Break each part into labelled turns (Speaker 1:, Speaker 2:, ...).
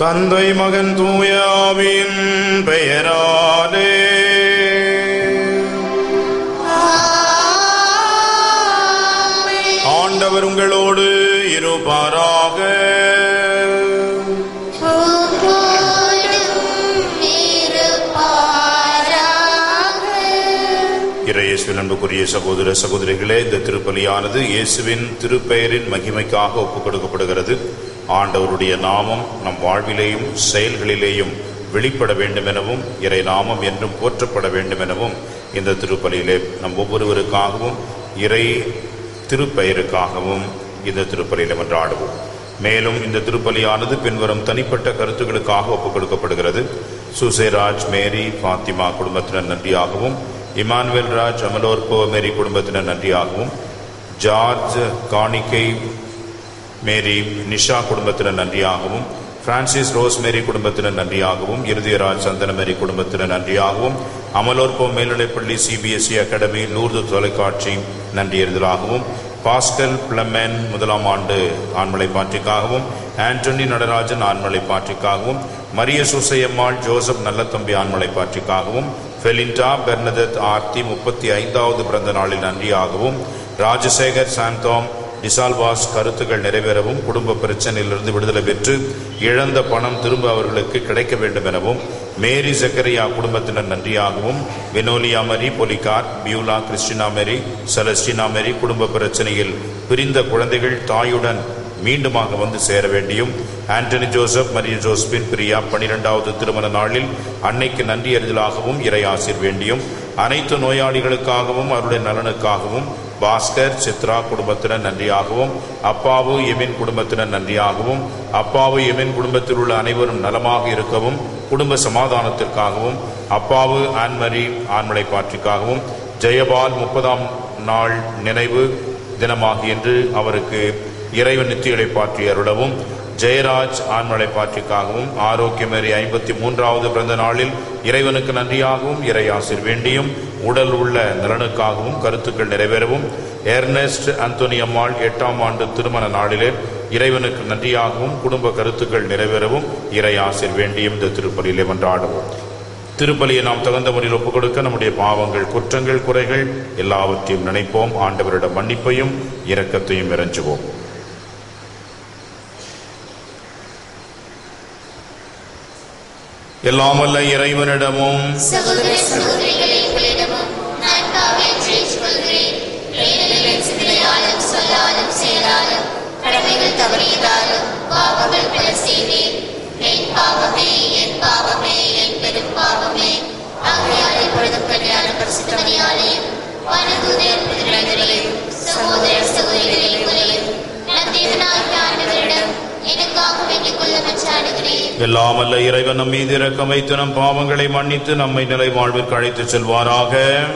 Speaker 1: தந்தை மகன் தூய ஆவியின் பெயராலே. ஆண்டவர் உங்களோடு இருப்பாராக. இயேசுவின் அன்புக்குரிய சகோதர சகோதரிகளே, இந்த திருப்பலியானது இயேசுவின் திருப்பெயரின் மகிமைக்காக ஒப்புக் கொடுக்கப்படுகிறது. ஆண்டவருடைய நாமம் நம் வாழ்விலேயும் செயல்களிலேயும் வெளிப்பட வேண்டும் எனவும் இறை நாமம் என்றும் போற்றப்பட வேண்டும் எனவும் இந்த திருப்பலியிலே நம் ஒவ்வொருவருக்காகவும் இறை திருப்பெயருக்காகவும் இந்த திருப்பலியிலே மன்றாடுவோம். மேலும் இந்த திருப்பலியானது பின்வரும் தனிப்பட்ட கருத்துக்களுக்காக ஒப்புக் கொடுக்கப்படுகிறது. சுசேராஜ் மேரி பாத்திமா குடும்பத்தினர் நன்றியாகவும், இமானுவேல் ராஜ் அமலோர்போ மேரி குடும்பத்தினர் நன்றியாகவும், ஜார்ஜ் காணிக்கை மேரி நிஷா குடும்பத்தினர் நன்றியாகவும், பிரான்சிஸ் ரோஸ் மேரி குடும்பத்தினர் நன்றியாகவும், இறுதியராஜ் சந்தன மேரி குடும்பத்தினர் நன்றியாகவும், அமலோர்போ மேல்நிலைப்பள்ளி CBSE அகாடமி லூர்து தொலைக்காட்சி நன்றியறிதலாகவும், பாஸ்கல் பிளமென் 1ஆம் ஆண்டு ஆண்மலை பாற்றிக்காகவும், ஆண்டனி நடராஜன் ஆண்மலை பாற்றிக்காகவும், மரிய சுசையம்மாள் ஜோசப் நல்லத்தம்பி ஆண்மலை பாற்றிக்காகவும், பெலிண்டா பெர்னதத் ஆர்த்தி 35வது பிறந்த நாளில் நன்றியாகவும், ராஜசேகர் சாந்தோம் டிசால்வாஸ் கருத்துக்கள் நிறைவேறவும், குடும்ப பிரச்சனையிலிருந்து விடுதலை பெற்று இழந்த பணம் திரும்ப அவர்களுக்கு கிடைக்க வேண்டும் எனவும், மேரி ஜக்கரியா குடும்பத்தினர் நன்றியாகவும், வினோலியா மேரி பொலிகார் Beulah Christina Mary Celestina Mary குடும்ப பிரச்சனையில் பிரிந்த குழந்தைகள் தாயுடன் மீண்டுமாக வந்து சேர வேண்டியும், Antony Joseph Maria Josephine Priya 12வது திருமண நாளில் அன்னைக்கு நன்றி அறிதலாகவும் இறை ஆசீர் வேண்டியும், அனைத்து நோயாளிகளுக்காகவும் அவருடைய நலனுக்காகவும், பாஸ்கர் சித்ரா குடும்பத்தினர் நன்றியாகவும், அப்பாவு எமின் குடும்பத்தினர் நன்றியாகவும், அப்பாவு எமின் குடும்பத்தில் உள்ள அனைவரும் நலமாக இருக்கவும், குடும்ப சமாதானத்திற்காகவும், அப்பாவு ஆன்மரி ஆண்மலை பாற்றிக்காகவும், ஜெயபால் 30ஆம் நாள் நினைவு தினமாகி என்று அவருக்கு இறைவன் நித்தியலை பாற்றி அருளவும், ஜெயராஜ் ஆண்மலை பாற்றிக்காகவும், ஆரோக்கியமேரி 53வது பிறந்த நாளில் இறைவனுக்கு நன்றியாகவும் இறை ஆசீர் வேண்டியும், உடல் உள்ள நலனுக்காகவும் கருத்துக்கள் நிறைவேறவும், எர்னெஸ்ட் அந்தோனி அம்மாள் 8ஆம் ஆண்டு திருமண நாளிலே இறைவனுக்கு நன்றியாகவும் குடும்ப கருத்துக்கள் நிறைவேறவும் இறை ஆசீர் வேண்டியும் இந்த திருப்பலியிலே மன்றாடுவோம். திருப்பலியை நாம் தகுந்த முறையில் ஒப்புக் கொடுக்க நம்முடைய பாவங்கள், குற்றங்கள், குறைகள் எல்லாவற்றையும் நினைப்போம். ஆண்டவரிடம் மன்னிப்பையும் இரக்கத்தையும் இறைஞ்சுவோம். எல்லாம் வல்ல இறைவனிடமும் எல்லாம் வல்ல இறைவன் நம் மீது இரக்கம் வைத்து நம் பாவங்களை மன்னித்து நம்மை நிலை வாழ்விற்கு அழைத்து செல்வாராக.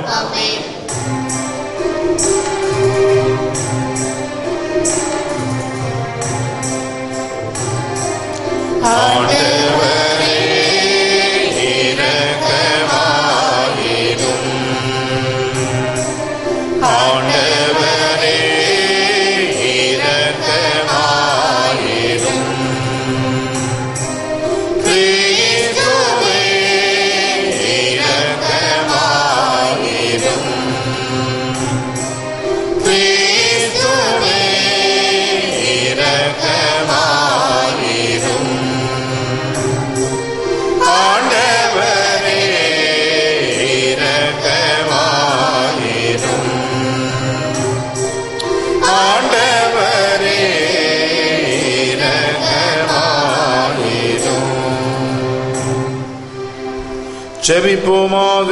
Speaker 1: செபிப்போமாக.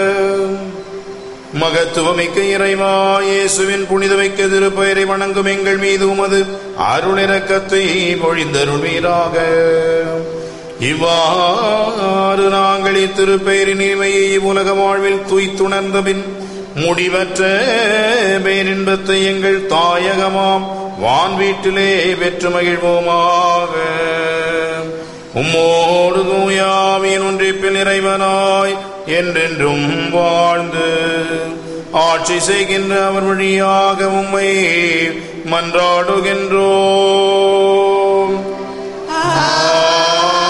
Speaker 1: மகத்துவமிக்க இறைவா, இயேசுவின் புனிதமிக்க திருப்பெயரை வணங்கும் எங்கள் மீது உமது அருளிரக்கத்தை பொழிந்தருள்வீராக. இவ்வாறு நாங்கள் இத்திருப்பெயரின் இனிமையை உலக வாழ்வில் தூய்த்துணர்ந்த பின் முடிவற்ற பேரின்பத்தை எங்கள் தாயகமாம் வான் வீட்டிலே பெற்று மகிழ்வோமாக. உம்மோடு தூயாவின் ஒன்றிப்பில் இறைவனாய் என்றென்றும் வாழ்ந்து ஆட்சி செய்கின்ற அவர் வழியாக உம்மை மன்றாடுகின்றோம்.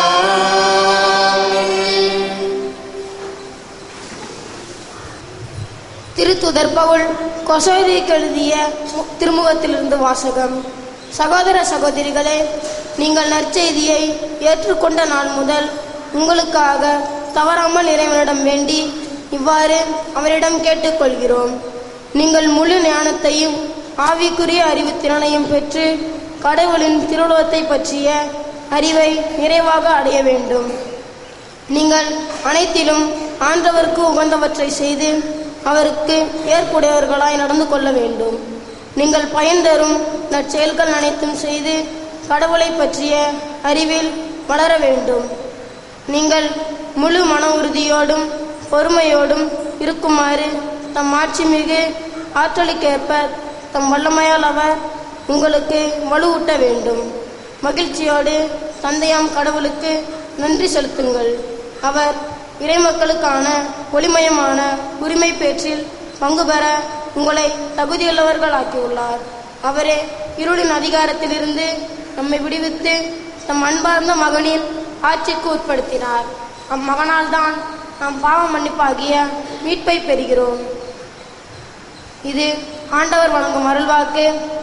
Speaker 2: திருத்துதர் பவுல் கொசோதிக்கு எழுதிய திருமுகத்திலிருந்து வாசகம். சகோதர சகோதரிகளே, நீங்கள் நற்செய்தியை ஏற்றுக்கொண்ட நாள் முதல் உங்களுக்காக தவறாமல் இறைவனிடம் வேண்டி இவ்வாறு அவரிடம் கேட்டுக்கொள்கிறோம். நீங்கள் முழு ஞானத்தையும் ஆவிக்குரிய அறிவு திறனையும் பெற்று கடவுளின் திருவுளத்தை பற்றிய அறிவை நிறைவாக அடைய வேண்டும். நீங்கள் அனைத்திலும் ஆண்டவருக்கு உகந்தவற்றை செய்து அவருக்கு ஏற்புடையவர்களாய் நடந்து கொள்ள வேண்டும். நீங்கள் பயன் தரும் நற்செயல்கள் அனைத்தும் செய்து கடவுளை பற்றிய அறிவில் வளர வேண்டும். நீங்கள் முழு மன உறுதியோடும் பொறுமையோடும் இருக்குமாறு தம் ஆட்சிமிகு ஆற்றலுக்கேற்ப தம் வல்லமையால் அவர் உங்களுக்கு வலுவூட்ட வேண்டும். மகிழ்ச்சியோடு தந்தையாம் கடவுளுக்கு நன்றி செலுத்துங்கள். அவர் இறைமக்களுக்கான ஒளிமயமான உரிமை பேற்றில் பங்கு பெற உங்களை தகுதியுள்ளவர்கள் ஆக்கியுள்ளார். அவரே இருளின் அதிகாரத்திலிருந்து நம்மை விடுவித்து தம் அன்பார்ந்த மகனின் ஆட்சிக்கு உட்படுத்தினார். அம்மகனால் தான் நாம் பாவ மன்னிப்பாகிய மீட்பை பெறுகிறோம். இது ஆண்டவர் வழங்கும் அருள்வாக்கு.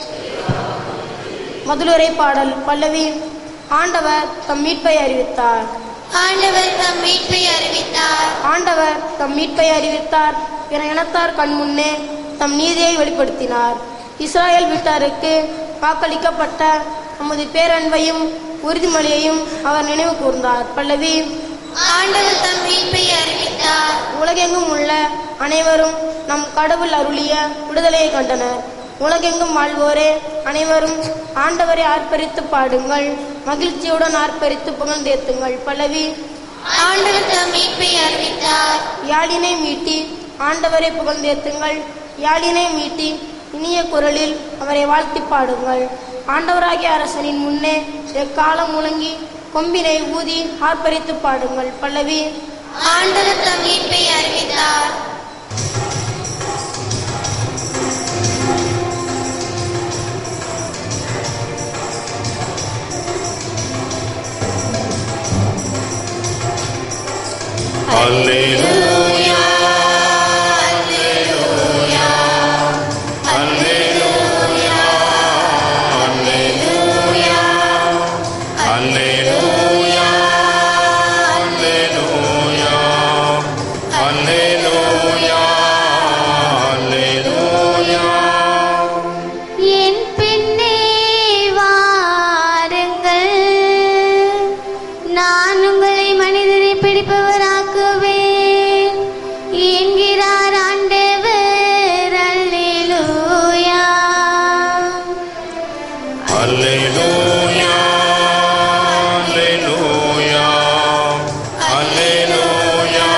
Speaker 2: மதுளுரை பாடல் பல்லவி. ஆண்டவர் தம் மீட்பை அறிவித்தார்.
Speaker 3: ஆண்டவர் தம் மீட்பை அறிவித்தார்.
Speaker 2: ஆண்டவர் தம் மீட்பை அறிவித்தார் என இனத்தார் கண் முன்னே தம் நீதியை வெளிப்படுத்தினார். இஸ்ராயேல் வீட்டாருக்கு வாக்களிக்கப்பட்ட நமது பேரன்பையும் உறுதிமொழியையும் அவர் நினைவு கூர்ந்தார். பல்லவி.
Speaker 3: ஆண்டவர் தம் மீட்பை அறிவித்தார்.
Speaker 2: உலகெங்கும் உள்ள அனைவரும் நம் கடவுள் அருளிய விடுதலையை கண்டனர். உலகெங்கும் வாழ்வோரே அனைவரும் ஆண்டவரை ஆர்ப்பரித்து பாடுங்கள், மகிழ்ச்சியுடன் ஆர்ப்பரித்து புகழ்ந்தேத்துங்கள். பல்லவி.
Speaker 3: ஆண்டவர் தம் மீட்பை அறிவித்தார்.
Speaker 2: யாழினை மீட்டி ஆண்டவரை புகழ்ந்தேத்துங்கள், யாழினை மீட்டி இனிய குரலில் அவரை வாழ்த்தி பாடுங்கள். ஆண்டவராகிய அரசனின் முன்னே எக்காலம் முழங்கி கொம்பினை ஊதி ஆர்ப்பரித்து பாடுங்கள். பல்லவி.
Speaker 3: ஆண்டவர் தம் மீட்பை அறிவித்தார்.
Speaker 1: அல்லேலூயா, அல்லேலூயா, அல்லேலூயா, அல்லேலூயா, அல்லேலூயா, அல்லேலூயா, அல்லேலூயா, அல்லேலூயா.
Speaker 3: என் பெண்ணே வாருங்கள், நான் உங்களை மனிதரை பிடிப்பவராக்குவேன் என்கிறார் ஆண்டவர். அல்லேலூயா,
Speaker 1: அல்லேலூயா, அல்லேலூயா, அல்லேலூயா,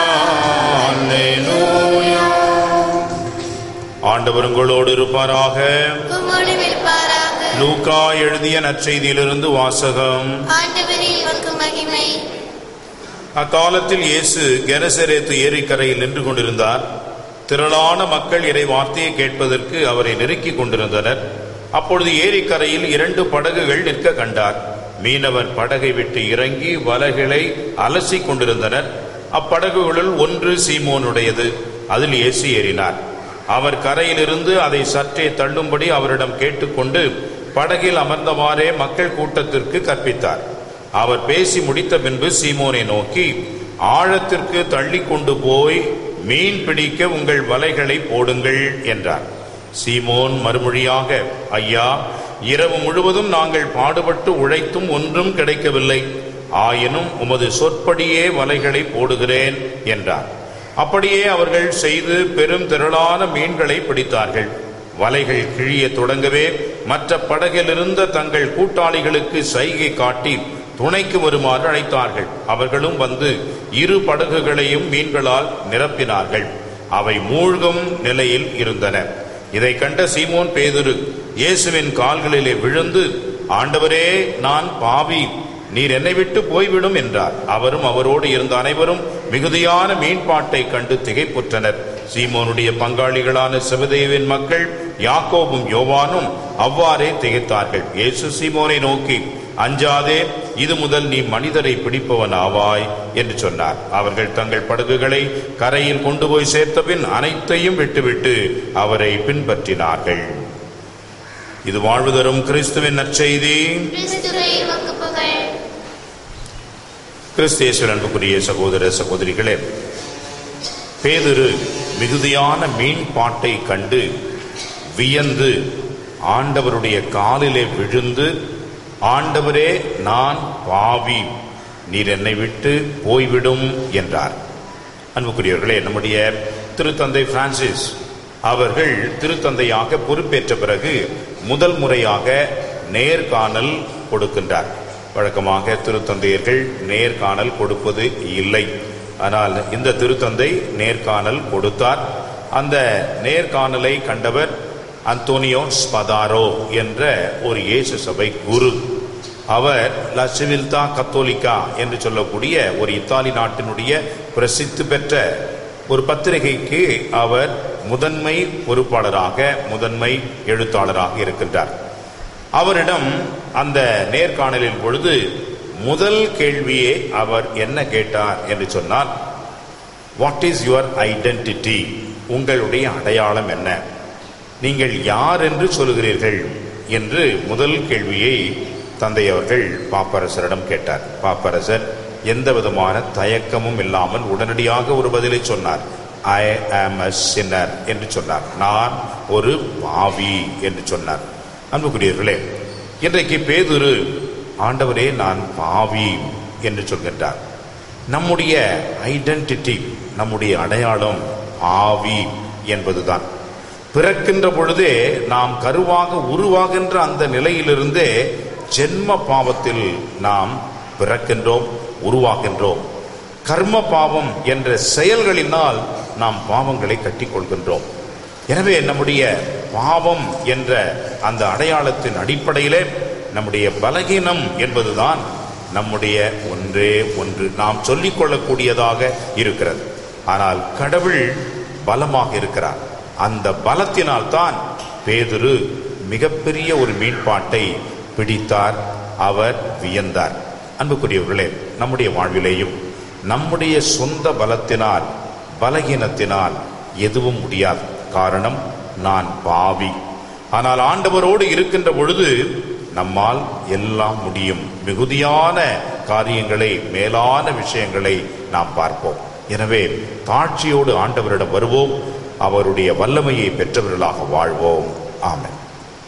Speaker 1: அல்லேலூயா. ஆண்டவர் உங்களோடு இருப்பாராக.
Speaker 3: உம்மோடும் இருப்பாராக.
Speaker 1: லூக்கா எழுதிய நற்செய்தியிலிருந்து வாசகம்.
Speaker 3: ஆண்டவரே உமக்கு மகிமை.
Speaker 1: அக்காலத்தில் இயேசு கெனசரேத்து ஏரிக்கரையில் நின்று கொண்டிருந்தார். திரளான மக்கள் இறை வார்த்தையை கேட்பதற்கு அவரை நெருக்கிக் கொண்டிருந்தனர். அப்பொழுது ஏரிக்கரையில் 2 படகுகள் நிற்க கண்டார். மீனவர் படகை விட்டு இறங்கி வலைகளை அலசி கொண்டிருந்தனர். அப்படகுகளுள் ஒன்று சீமோனுடையது. அதில் இயேசு ஏறினார். அவர் கரையிலிருந்து அதை சற்றே தள்ளும்படி அவரிடம் கேட்டுக்கொண்டு படகில் அமர்ந்தவாறே மக்கள் கூட்டத்திற்கு கற்பித்தார். அவர் பேசி முடித்த பின்பு சீமோனை நோக்கி, ஆழத்திற்கு தள்ளி கொண்டு போய் மீன் பிடிக்க உங்கள் வலைகளை போடுங்கள் என்றார். சீமோன் மறுமொழியாக, ஐயா, இரவு முழுவதும் நாங்கள் பாடுபட்டு உழைத்தும் ஒன்றும் கிடைக்கவில்லை. ஆயினும் உமது சொற்படியே வலைகளை போடுகிறேன் என்றார். அப்படியே அவர்கள் செய்து பெரும் திரளான மீன்களை பிடித்தார்கள். வலைகள் கிழிய தொடங்கவே மற்ற படகிலிருந்த தங்கள் கூட்டாளிகளுக்கு சைகை காட்டி துணைக்கு வருமாறு அழைத்தார்கள். அவர்களும் வந்து 2 படகுகளையும் மீன்களால் நிரப்பினார்கள். அவை மூழ்கும் நிலையில் இருந்தன. இதை கண்ட சீமோன் பேதுரு இயேசுவின் கால்களிலே விழுந்து, ஆண்டவரே, நான் பாவி, நீர் என்னை விட்டு போய்விடும் என்றார். அவரும் அவரோடு இருந்த அனைவரும் மிகுதியான மீன்பாட்டை கண்டு திகைப்புற்றனர். சீமோனுடைய பங்காளிகளான செபதேயுவின் மக்கள் யாக்கோபும் யோவானும் அவ்வாறே திகைத்தார்கள். இயேசு சீமோனை நோக்கி, அஞ்சாதே, இது முதல் நீ மனிதரை பிடிப்பவன் ஆவாய் என்று சொன்னார். அவர்கள் தங்கள் படகுகளை கரையில் கொண்டு போய் சேர்த்த பின் அனைத்தையும் விட்டுவிட்டு அவரை பின்பற்றினார்கள். இது வாழ்வு தரும் கிறிஸ்துவின் நற்செய்தி. கிறிஸ்தேசுவின் அன்புக்குரிய சகோதர சகோதரிகளே, பேதுரு மிகுதியான மீன் பாட்டை கண்டு வியந்து ஆண்டவருடைய காலிலே விழுந்து, ஆண்டவரே, நான் பாவி, நீர் என்னை விட்டு போய்விடும் என்றார். அன்புக்குரியவர்களே, நம்முடைய திருத்தந்தை பிரான்சிஸ் அவர்கள் திருத்தந்தையாக பொறுப்பேற்ற பிறகு முதல் முறையாக நேர்காணல் கொடுக்கின்றார். வழக்கமாக திருத்தந்தையர்கள் நேர்காணல் கொடுப்பது இல்லை. ஆனால் இந்த திருத்தந்தை நேர்காணல் கொடுத்தார். அந்த நேர்காணலை கண்டவர் அந்தோனியோ ஸ்பதாரோ என்ற ஒரு இயேசு சபை குரு. அவர் லா சிவில்தா கத்தோலிக்கா என்று சொல்லக்கூடிய ஒரு இத்தாலி நாட்டினுடைய பிரசித்தி பெற்ற ஒரு பத்திரிகைக்கு அவர் முதன்மை பொறுப்பாளராக, முதன்மை எழுத்தாளராக இருக்கின்றார். அவரிடம் அந்த நேர்காணலின் பொழுது முதல் கேள்வியே அவர் என்ன கேட்டார் என்று சொன்னால், வாட் இஸ் யுவர் ஐடென்டிட்டி? உங்களுடைய அடையாளம் என்ன? நீங்கள் யார் என்று சொல்கிறீர்கள் என்று முதல் கேள்வியை தந்தை அவர்கள் பாப்பரசரிடம் கேட்டார். பாப்பரசர் எந்த விதமான தயக்கமும் இல்லாமல் உடனடியாக ஒரு பதிலை சொன்னார். ஐ ஆம் a sinner என்று சொன்னார். நான் ஒரு பாவி என்று சொன்னார். அன்புக்குரியவர்களே, இன்றைக்கு பேதுரு, ஆண்டவரே, நான் பாவி என்று சொல்கின்றார். நம்முடைய ஐடென்டிட்டி, நம்முடைய அடையாளம் பாவி என்பதுதான். பிறக்கின்ற பொழுதே நாம் கருவாக உருவாகின்ற அந்த நிலையிலிருந்தே ஜென்ம பாவத்தில் நாம் பிறக்கின்றோம், உருவாகின்றோம். கர்ம பாவம் என்ற செயல்களினால் நாம் பாவங்களை கட்டிக்கொள்கின்றோம். எனவே நம்முடைய பாவம் என்ற அந்த அடையாளத்தின் அடிப்படையிலே நம்முடைய பலகீனம் என்பதுதான் நம்முடைய ஒன்றே ஒன்று நாம் சொல்லிக் கொள்ளக்கூடியதாக இருக்கிறது. ஆனால் கடவுள் பலமாக இருக்கிறார். அந்த பலத்தினால் தான் பேதுரு மிகப்பெரிய ஒரு மீன்பாட்டை பிடித்தார். அவர் வியந்தார். அன்புக்குரியவர்களே, நம்முடைய வாழ்விலேயும் நம்முடைய சொந்த பலத்தினால், பலகீனத்தினால் எதுவும் முடியாது. காரணம், நான் பாவி. ஆனால் ஆண்டவரோடு இருக்கின்ற பொழுது நம்மால் எல்லாம் முடியும். மிகுதியான காரியங்களை, மேலான விஷயங்களை நாம் பார்ப்போம். எனவே தாட்சியோடு ஆண்டவரிடம் வருவோம். அவருடைய வல்லமையை பெற்றவர்களாக வாழ்வோம். ஆமென்.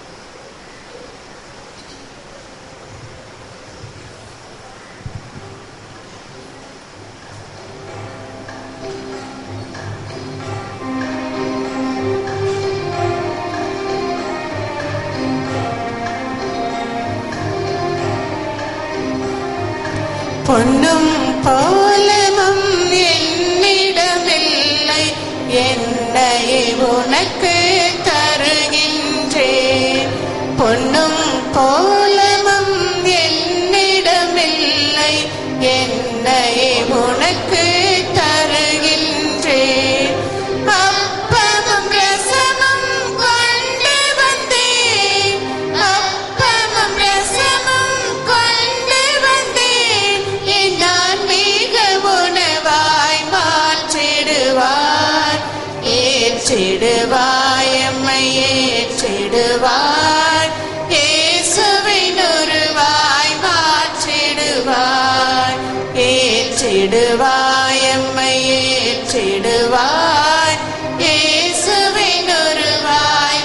Speaker 4: பொன்னும் போலமும் என்னிடமில்லை, என்னையே உனக்கு தருகின்றேன். பொன்னும் போலமும் என்னிடமில்லை, என்னையே உனக்கு தருகின்றேன். அப்பமும் ரசமும் கொண்டு வந்தேன், அப்பமும் ரசமும் கொண்டு வந்தேன். நான் மிக உணவாய் மாற்றிடுவாய், ஏற்றிடுவாய், எம்மை ஏற்றிடுவாய். இயேசுவின் உருவாய் மாற்றிடுவாய், ஏற்றிடுவாய், எம்மை ஏற்றிடுவாய். இயேசுவின் உருவாய்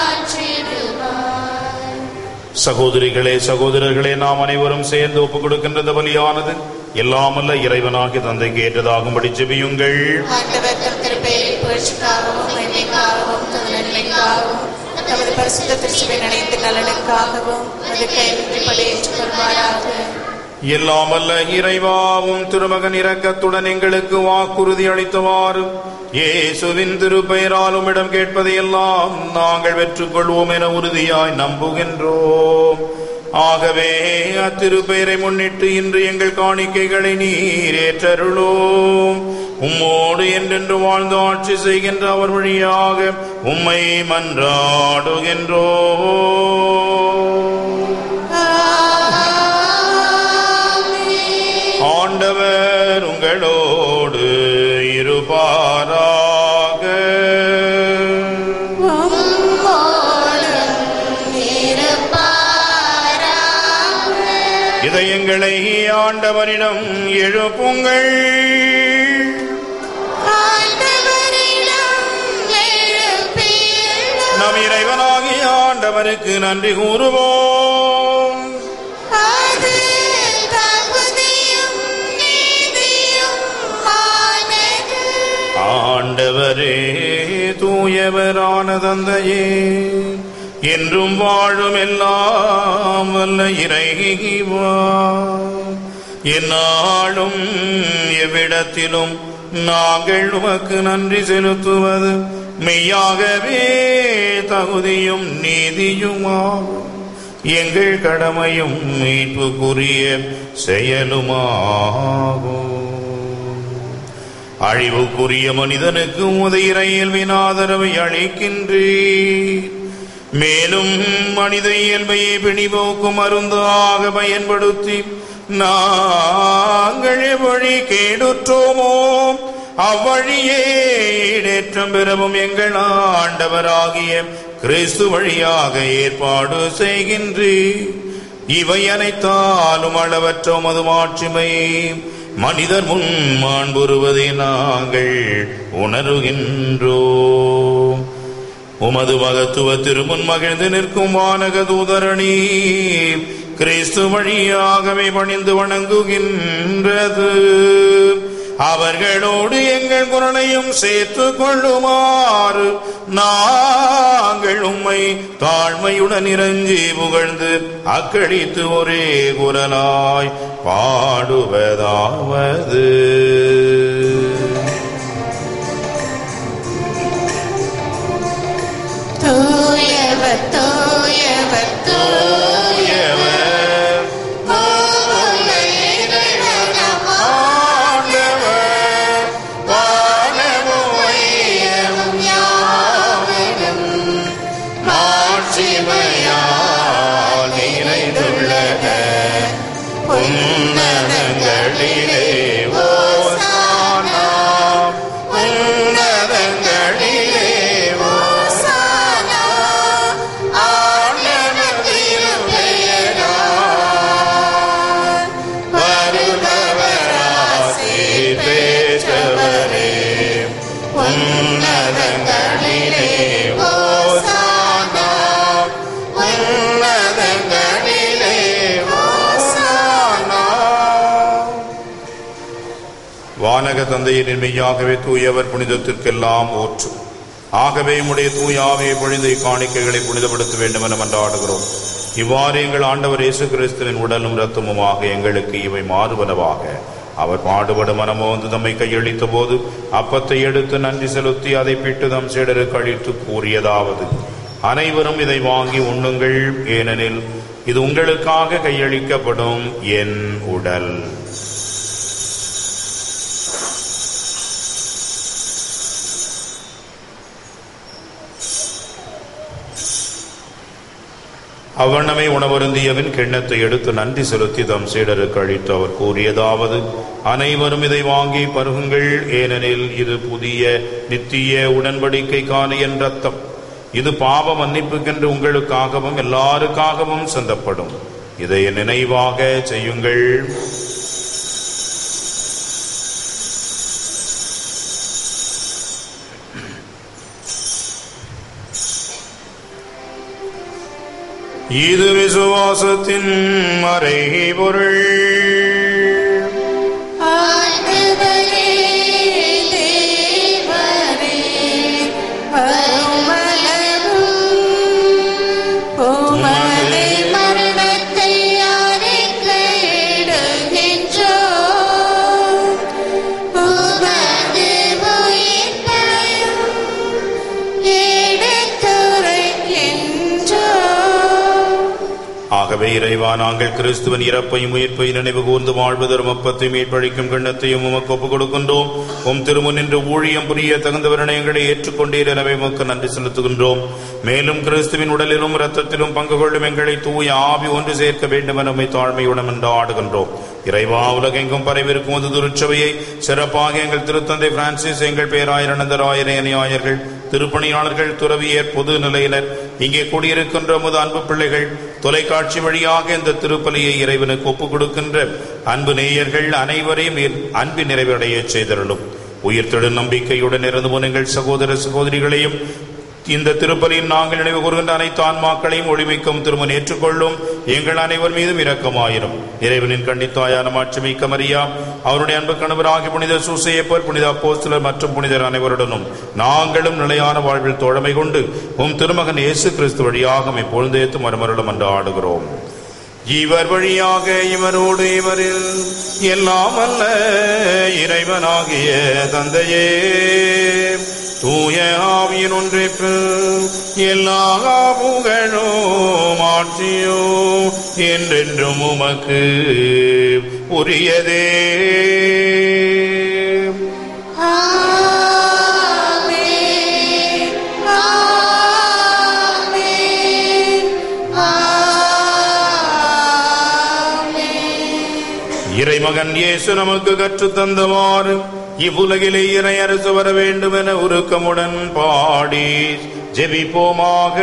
Speaker 4: மாற்றிடுவாய்.
Speaker 1: சகோதரிகளே, சகோதரர்களே, நாம் அனைவரும் சேர்ந்து ஒப்புக் கொடுக்கின்ற பலியானது எல்லாமல்ல இறைவனாகிய தந்தைக்கு ஏற்றதாகும்படி ஜெபியுங்கள்.
Speaker 4: ஆண்டவர் தம் திருப்பெயரின் புகழ்ச்சிக்காகவும், நன்மைக்காகவும், நலனுக்காகவும், தமது பரிசுத்த திருச்சபையின் அனைத்து நலனுக்காகவும் அது கைவிட்டு படையேற்றுக் கொள்வாராக.
Speaker 1: எல்லாமல்ல இறைவாவும் திருமகன் இரக்கத்துடன் எங்களுக்கு வாக்குறுதி அளித்தவாறு இயேசுவின் திருப்பெயரால் உம்மிடம் கேட்பதையெல்லாம் நாங்கள் பெற்றுக்கொள்வோம் என உறுதியாய் நம்புகின்றோம். ஆகவே அத்திருப்பெயரை முன்னிட்டு இன்று எங்கள் காணிக்கைகளை நீர் ஏற்றருளோம். உம்மோடு என்றென்று வாழ்ந்து ஆட்சி செய்கின்ற அவர் வழியாக உம்மை மன்றாடுகின்றோம். இதயங்களை ஆண்டவரிடம் எழுப்புங்கள். நம் இறைவனாகிய ஆண்டவருக்கு நன்றி கூறுவோம். ஆண்டவரே, தூயவரான தந்தையே, என்றும் வாழும் எல்லாம் வல்ல இறைவா, எந்நாளும் எவ்விடத்திலும் நாங்கள் உமக்கு நன்றி செலுத்துவது மெய்யாகவே தகுதியும் நீதியுமாகும். எங்கள் கடமையும் மீட்புக்குரிய செயலுமாகும். அழிவுக்குரிய மனிதனுக்கு உமது இறையியல்பின் ஆதரவை அளிக்கின்றீர். மேலும் மனித இயல்பையை பிணிபோக்கும் மருந்தாக பயன்படுத்தி நாங்கள் எவ்வழி கேடுற்றோமோ அவ்வழியே ஈடேற்றம் பெறவும் எங்கள் ஆண்டவராகிய கிறிஸ்து வழியாக ஏற்பாடு செய்கின்றீர். இவை அனைத்தாலும் அளவற்ற உமது மாட்சிமை மனிதர் முன் மாண்புறுவதை நாங்கள் உணர்கின்றோம். உமது மகத்துவ திருமுன் மகிழ்ந்து நிற்கும் வானக தூதரணி கிறிஸ்து வழியாகவே பணிந்து வணங்குகின்றது. அவர்களோடு எங்கள் குரலையும் சேர்த்து கொள்ளுமாறு நாங்கள் உம்மை தாழ்மையுடன் இறைஞ்சி புகழ்ந்து அக்களித்து ஒரே குரலாய் பாடுவதாவது:
Speaker 4: தூயவர் தூயவர் தூயவர்
Speaker 1: உன்னதங்களிலே ஓசானா, உன்னதங்களிலே ஓசானா, ஆண்டவர் திருப்பெயரால் வருபவர் ஆசீர் பெற்றவரே. உன்னதங்களிலே ஓசானா, உன்னதங்களிலே வானக தந்தையின் மெய்யாகவே தூயவர் புனிதத்திற்கெல்லாம் ஊற்று. ஆகவே உம்முடைய தூய ஆவியை பொழிந்து காணிக்கைகளை புனிதப்படுத்த வேண்டும் என மன்றாடுகிறோம். இவ்வாறு எங்கள் ஆண்டவர் இயேசு கிறிஸ்துவின் உடலும் இரத்தமுமாக எங்களுக்கு இவை மாறுவனவாக. அவர் பாடுபடும் மனமோ வந்து தம்மை கையளித்த போது அப்பத்தை எடுத்து நன்றி செலுத்தி அதை பிட்டு தம் சீடருக்கு அளித்து கூறியதாவது: அனைவரும் இதை வாங்கி உண்ணுங்கள், ஏனெனில் இது உங்களுக்காக கையளிக்கப்படும் என் உடல். அவ்வண்ணமே உணவருந்தியவின் கிண்ணத்தை எடுத்து நன்றி செலுத்தி தம் சீடருக்கு அளித்து அவர் கூறியதாவது: அனைவரும் இதை வாங்கி பருகுங்கள், ஏனெனில் இது புதிய நித்திய உடன்படிக்கைக்கான என் ரத்தம். இது பாவ மன்னிப்புக்கென்று உங்களுக்காகவும் எல்லாருக்காகவும் சிந்தப்படும். இதை நினைவாக செய்யுங்கள். இது விசுவாசத்தின் மறைபொருள். ஆகவே இறைவா, நாங்கள் கிறிஸ்துவின் இறப்பையும் உயிர்ப்பையும் நினைவு கூர்ந்து வாழ்வு தரும் அப்பத்தையும் மீட்பளிக்கும் கிண்ணத்தையும் உமக்கு ஒப்புக் கொடுக்கின்றோம். உம் திருமுன் நின்று ஊழியம் புரிய தகுந்தவரணை எங்களை ஏற்றுக்கொண்டீர், எனவே உமக்கு நன்றி செலுத்துகின்றோம். மேலும் கிறிஸ்துவின் உடலிலும் இரத்தத்திலும் பங்கு கொள்ளும் எங்களை தூய ஆவி ஒன்று சேர்க்க வேண்டும் என உம்மை தாழ்மையுடன் என்றாடுகின்றோம். இறைவா, உலகெங்கும் பரவிருக்கும் ஒரு திருச்சபையை சிறப்பாக எங்கள் திருத்தந்தை பிரான்சிஸ், எங்கள் பேராயர் அனந்தராயர், அநியாயர்கள், திருப்பணியாளர்கள், துறவியர், பொது நிலையினர், இங்கே கூடியிருக்கின்ற உமது அன்பு பிள்ளைகள், தொலைக்காட்சி வழியாக இந்த திருப்பலியை இறைவனுக்கு ஒப்புக் கொடுக்கின்ற அன்பு நேயர்கள் அனைவரையும் அன்பின் நிறைவடைய செய்தருளும். உயிர்த்தெழும் நம்பிக்கையுடன் இருந்து எங்கள் சகோதர சகோதரிகளையும் இந்த திருப்பலியில் நாங்கள் நினைவு கூறுகின்ற அனைத்து ஆன்மாக்களையும் ஒளிமிக்கும் திருமணம் ஏற்றுக்கொள்ளும். எங்கள் அனைவர் மீதும் இரக்கமாயிரும். இறைவனின் கண்டித்தாயான மாட்சிமிக்க மரியா, அவருடைய அன்பு கணவராகி புனித சூசையப்பர், புனித அப்போஸ்தலர் மற்றும் புனிதர் அனைவருடனும் நாங்களும் நிலையான வாழ்வில் தோழமை கொண்டு உம் திருமகன் இயேசு கிறிஸ்து வழியாக இப்பொழுதேத்து மறுமருளும் என்று ஆடுகிறோம். இவர் வழியாக இவரோடு இவரில் எல்லாம் அல்ல இறைவனாகிய தந்தையே, தூய ஆவியின் ஒன்றிப்பில் எல்லா புகழும் ஆட்சியும் என்றென்றும் உமக்கு உரியதே. இறைமகன் இயேசு நமக்கு கற்றுத் தந்தவாறு இவ்வுலகிலே இறை அரசு வர வேண்டும் என உருக்கமுடன் பாடி ஜெபிப்போமாக.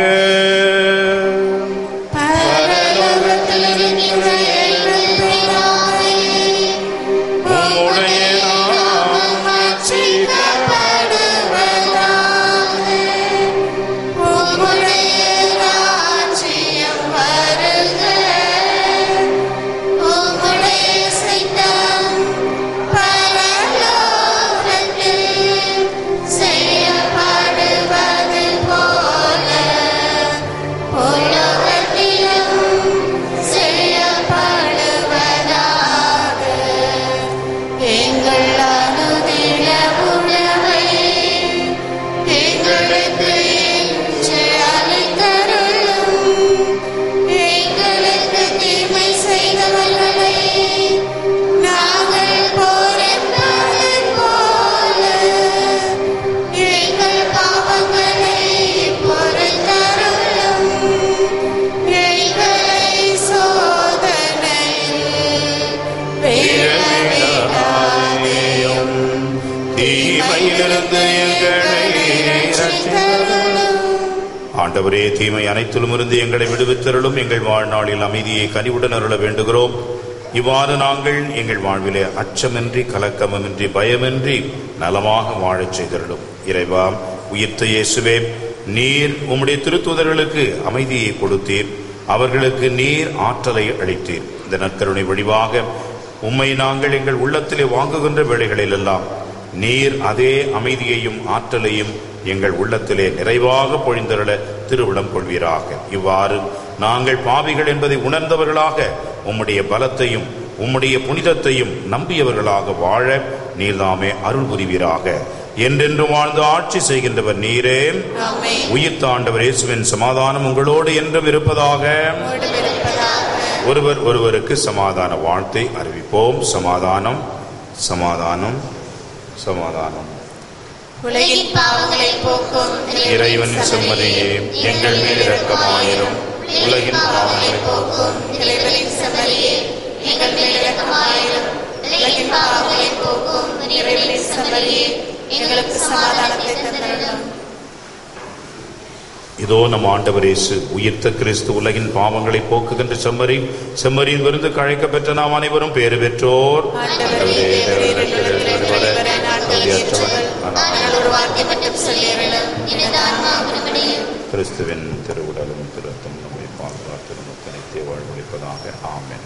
Speaker 1: ஆண்டவரே, தீமை அனைத்திலும் இருந்து எங்களை விடுவித்தருளும். எங்கள் வாழ்நாளில் அமைதியை கனிவுடன் அருள வேண்டுகிறோம். இவ்வாறு நாங்கள் எங்கள் வாழ்விலே அச்சமின்றி கலக்கமின்றி பயமின்றி நலமாக வாழச் செய்தருளும். இறைவா, உயிர்த்த இயேசுவே, நீர் உம்முடைய திருத்தூதர்களுக்கு அமைதியை கொடுத்தீர், அவர்களுக்கு நீர் ஆற்றலை அளித்தீர். இந்த நற்கருணை வழிவாக உம்மை நாங்கள் எங்கள் உள்ளத்திலே வாங்குகின்ற வேளைகளில் எல்லாம் நீர் அதே அமைதியையும் ஆற்றலையும் எங்கள் உள்ளத்திலே நிறைவாக பொழிந்தருள திருவிடம் கொள்வீராக. இவ்வாறு நாங்கள் பாவிகள் என்பதை உணர்ந்தவர்களாக உம்முடைய பலத்தையும் உம்முடைய புனிதத்தையும் நம்பியவர்களாக வாழ நீர்தாமே அருள் புரிவீராக. என்றென்று வாழ்ந்து ஆட்சி செய்கின்றவர் நீரே. உயிர்த்த ஆண்டவர் இயேசுவின் சமாதானம் உங்களோடு என்றும் இருப்பதாக. ஒருவர் ஒருவருக்கு சமாதான வாழ்த்தை அறிவிப்போம். சமாதானம், சமாதானம், சமாதானம்.
Speaker 4: உலகின் பாவங்களை போக்கும்
Speaker 1: இறைவனின் செம்மறியே, எங்கள் மேல் இரக்கமாயிரும். உலகின் பாவங்களை போக்கும்
Speaker 4: இறைவனின் செம்மறியே, எங்கள் மேல் இரக்கமாயிரும். உலகின் பாவங்களை போக்கும் இறைவனின் செம்மறியே, எங்களுக்கு சமாதானத்தை தந்தருளும்.
Speaker 1: இதோ நம் ஆண்டவர் இயேசு உயிர்த்த கிறிஸ்து உலகின் பாவங்களை போக்குகின்ற செம்மறி. செம்மறியின் விருந்துக்கு அழைக்கப்பெற்ற நாம் அனைவரும் பேறு பெற்றோர். கிறிஸ்துவின் திருவுடலும் திருத்தம் நம்மை பாதுகாத்து நமக்கு நித்திய வாழ்வளிப்பதாக. ஆமென்.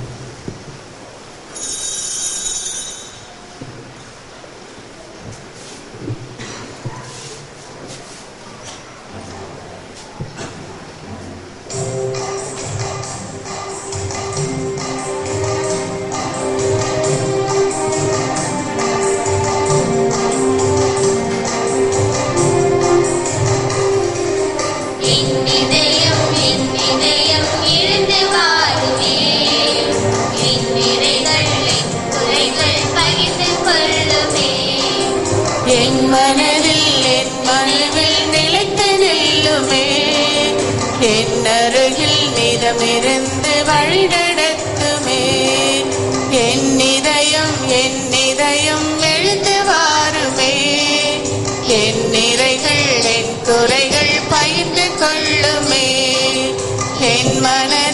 Speaker 4: இருந்து வழிநடத்துமே. என் இதயம் எழுந்து வாருமே. என் நிறைகள் என் குறைகள் பகிர்ந்து கொள்ளுமே. என் மன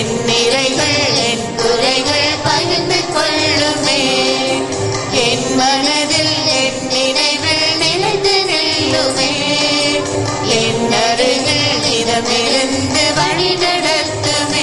Speaker 4: என் நிறைகள் என் குறைகள் பகிர்ந்து கொள்ளுமே. என் மனதில் என் நினைவில் நினைத்து நில்லுமே. என் அருகில் இடமிருந்து வழி நடத்துமே.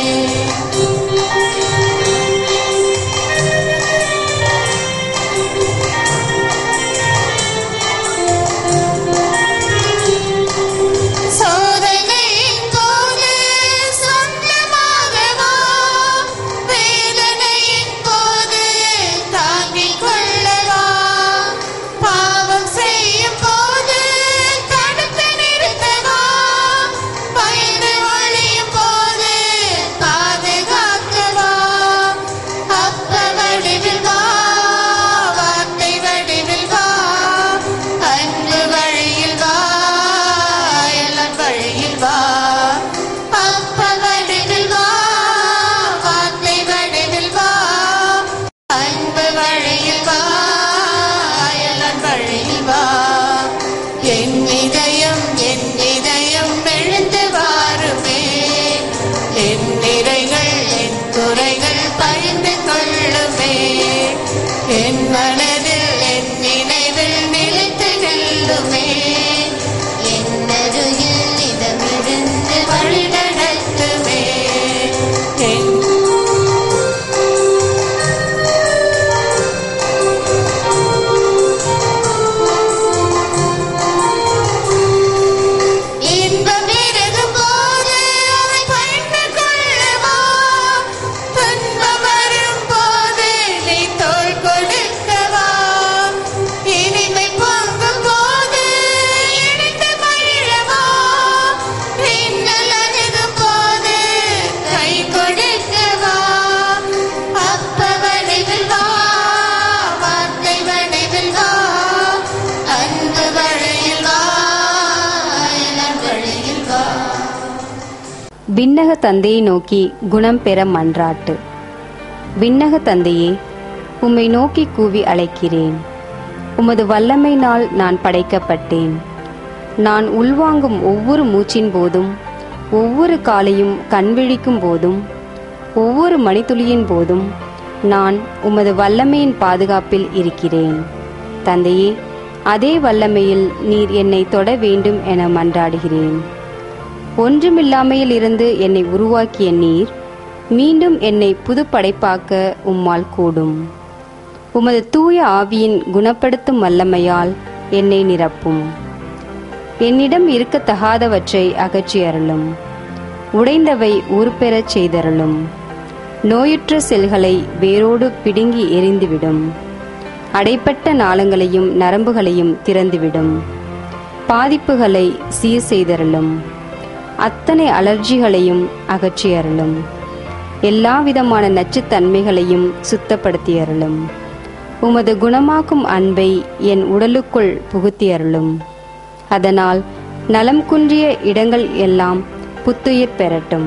Speaker 5: விண்ணக தந்தையை நோக்கி குணம் பெற மன்றாட்டு. விண்ணக தந்தையே, உம்மை நோக்கி கூவி அழைக்கிறேன். உமது வல்லமையினால் நான் படைக்கப்பட்டேன். நான் உள்வாங்கும் ஒவ்வொரு மூச்சின் போதும், ஒவ்வொரு காலையும் கண்விழிக்கும் போதும், ஒவ்வொரு மணித்துளியின் போதும் நான் உமது வல்லமையின் பாதுகாப்பில் இருக்கிறேன். தந்தையே, அதே வல்லமையில் நீர் என்னை தொட வேண்டும் என மன்றாடுகிறேன். ஒன்றுமில்லாமையில் இருந்து என்னை உருவாக்கிய நீர் மீண்டும் என்னை புது படைப்பாக்க உம்மால் கூடும். உமது தூய ஆவியின் குணப்படுத்தும் வல்லமையால் என்னை நிரப்பும். என்னிடம் இருக்கத்தகாதவற்றை அகற்றி அருளும். உடைந்தவை உருப்பெறச் செய்தருளும். நோயுற்ற செல்களை வேரோடு பிடுங்கி எறிந்துவிடும். அடைப்பட்ட நாளங்களையும் நரம்புகளையும் திறந்துவிடும். பாதிப்புகளை சீர் செய்தருளும். அத்தனை அலர்ஜிகளையும் அகற்றி அருளும். எல்லாவிதமான நச்சுத்தன்மைகளையும் சுத்தப்படுத்தி அருளும். உமது குணமாக்கும் அன்பை என் உடலுக்குள் புகுத்தி அருளும். அதனால் நலம் குன்றிய இடங்கள் எல்லாம் புத்துயிர் பெறட்டும்.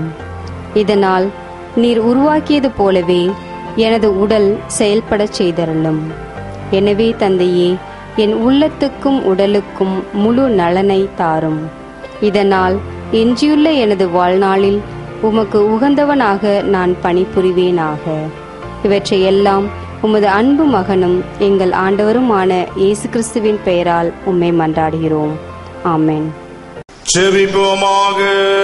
Speaker 5: இதனால் நீர் உருவாக்கியது போலவே எனது உடல் செயல்படச் செய்தருளும். எனவே தந்தையே, என் உள்ளத்துக்கும் உடலுக்கும் முழு நலனை தாரும். இதனால் எஞ்சியுள்ள எனது வாழ்நாளில் உமக்கு உகந்தவனாக நான் பணிபுரிவேனாக. இவற்றை எல்லாம் உமது அன்பு மகனும் எங்கள் ஆண்டவருமான இயேசு கிறிஸ்துவின் பெயரால் உம்மை மன்றாடுகிறோம். ஆமென்.
Speaker 1: ஜெபிப்போமாக.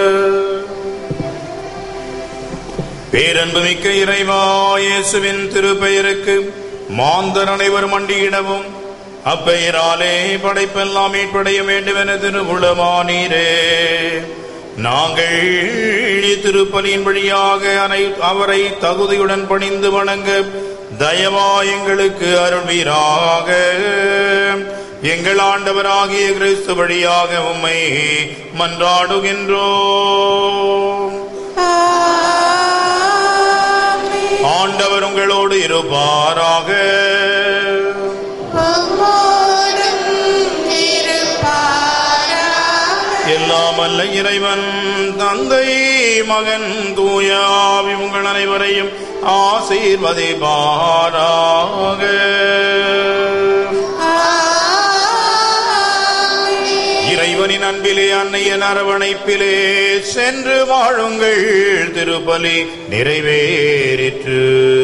Speaker 1: பேரன்புமிக்க இறைவா, இயேசுவின் திருப்பெயருக்கு மாந்தர் அனைவரும் மண்டியிடவும் அப்பெயராலே படைப்பெல்லாம் மீட்படைய வேண்டும் என திருவுளமானீரே. நாங்கள் திருப்பலியின் வழியாக அவரை தகுதியுடன் பணிந்து வணங்க தயவா எங்களுக்கு அருள்வீராக. எங்கள் ஆண்டவராகிய கிறிஸ்து வழியாக உம்மை மன்றாடுகின்றோம். ஆண்டவர் உங்களோடு இருப்பாராக. எல்லாம் அல்ல இறைவன் தந்தை மகன் தூய ஆவி உங்கள் அனைவரையும் ஆசீர்வதிப்பாராக. இறைவனின் அன்பிலே அன்னையின் அரவணைப்பிலே சென்று வாழுங்கள். திருப்பலி நிறைவேறிற்று.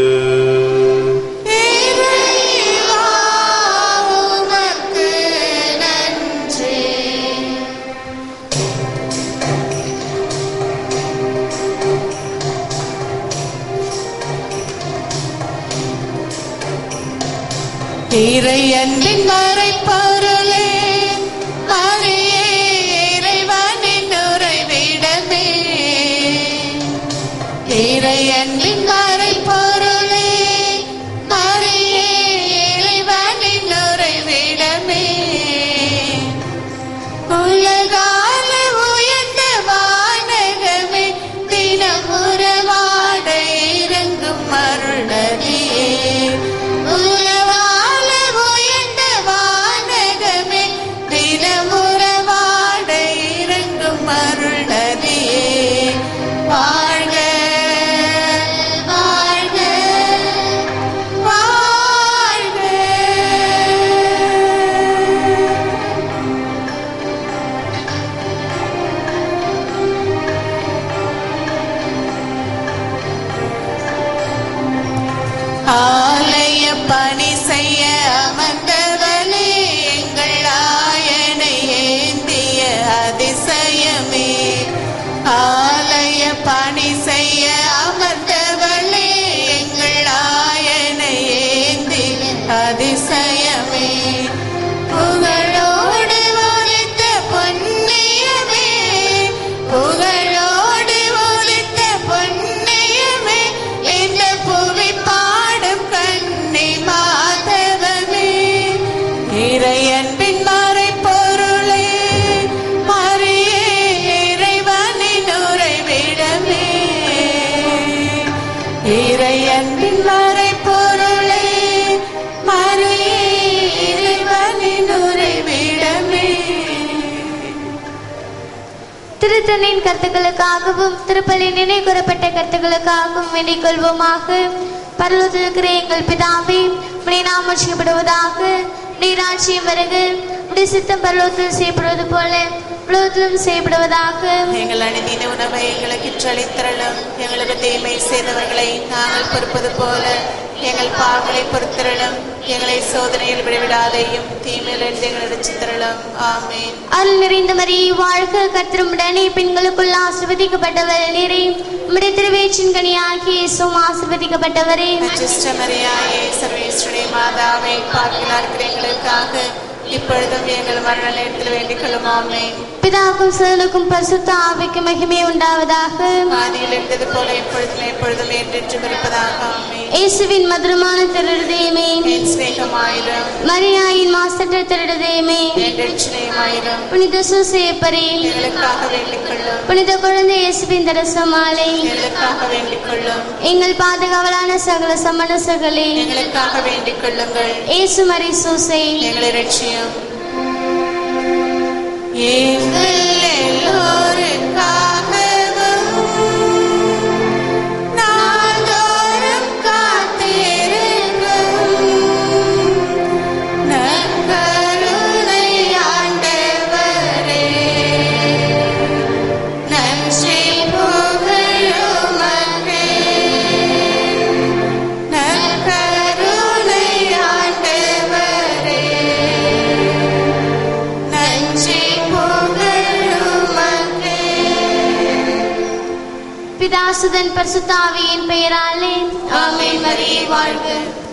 Speaker 4: இறையன்பின் மறைப்பொருளே, மரியே இறைவனின் உறைவிடமே. இறையன்பின் மறைப்பொருளே, மரியே இறைவனின் உறைவிடமே. உலகால உயர்ந்த வானகமே, தினம் உறவாட இறங்கும் அருளதியே. ஆலய பணி செய்ய அமர்ந்தவனே, எங்கள் ஆயனை ஏந்திய அதிசயமே. ஆலய பணி செய்ய அமர்ந்தவனே, எங்கள் ஆயனை ஏந்திய அதிசயமே. புகழோடு ஒலித்த பொன்னியமே, புகழோடு ஒலித்த பொன்னியமே, இந்த புவி பாடும் கண்ணி மாதவமே. இறையன்பின் மறைப்பொருளே, மரியே இறைவனின் உறைவிடமே. இறையன்பின் மறைப்பொருளே, மரியே இறைவனின் உறைவிடமே.
Speaker 3: திருத்தலின் கருத்துக்களுக்காகவும் திருப்பலி நினை கூறப்பட்ட கருத்துக்களுக்காகவும் வேண்டிக் கொள்வோமாக. பரலோகத்தில் இருக்கிற எங்கள் பிதாவே, உம்முடைய நாமம் உச்சரிக்கப்படுவதாக. உம்முடைய ராஜ்யம் வருக. உம்முடைய சித்தம் பரலோகத்தில் செய்யப்படுவது போல உலகத்திலும் செய்யப்படுவதாக.
Speaker 4: எங்கள் அனுதின உணவை எங்களுக்கு இற்றளித்தருளும். எங்களுக்கு தீமை செய்தவர்களை நாங்கள் பொறுப்பது போல எங்கள் பாவங்களை பொறுத்தருளும். எங்களை சோதனையில் விடவிடாதையும் தீமையிலிருந்து எங்களை ரட்சித்தருளும். ஆமென்.
Speaker 3: அருள் நிறைந்த மரியே வாழ்க, கர்த்தர் உம்முடனே, பெண்களுக்குள் ஆசீர்வதிக்கப்பட்டவர் நீரே. உம்முடைய திருவயிற்றின் கனியாகிய இயேசுவும் ஆசீர்வதிக்கப்பட்டவரே.
Speaker 4: அச்சிஷ்ட மரியாயே, சர்வேஸ்வரனுடைய மாதாவே, பாவிகளாய் இருக்கிற எங்களுக்காக இப்பொழுதும் எங்கள் மரண நேரத்தில் வேண்டிக் கொள்ளும். ஆமென்.
Speaker 3: பிதாவுக்கும் சுதனுக்கும் பரிசுத்த ஆவிக்கும் மகிமை உண்டாவதாக.
Speaker 4: ஆதியில் இருந்தது போல எப்பொழுதும் என்றென்றும் இருப்பதாக. ஆமென்.
Speaker 3: இயேசுவின் மதுரமான திருடதேமே,
Speaker 4: என் சிநேகமாயிரும்.
Speaker 3: மரியாயின் மாசற்ற திருடதேமே,
Speaker 4: என் ரட்சணையுமாயிரும்.
Speaker 3: புனித சூசேப்பரே,
Speaker 4: எங்களுக்காக வேண்டிக் கொள்ளும்.
Speaker 3: புனித குழந்தை இயேசுவின் தரசமாலை,
Speaker 4: எங்களுக்காக வேண்டிக் கொள்ளும்.
Speaker 3: எங்கள் பாதுகாவலான சகல சமணசகளே,
Speaker 4: எங்களுக்காக வேண்டிக் கொள்ளுங்கள்.
Speaker 3: இயேசு மரி சூசை,
Speaker 4: எங்களை ரட்சியும். எங்கள் எல்லோருக்காகவும் நாள்தோறும் காத்திருக்கும் நற்கருணை ஆண்டவரே, நன்றி புகழுமக்கே. நற்கருணை ஆண்டவரே, நன்றி புகழுமக்கே.
Speaker 3: பிதாசுதன் பரிசுத்த ஆவியின் பெயராலே
Speaker 4: ஆமென். மரியே வாழ்க.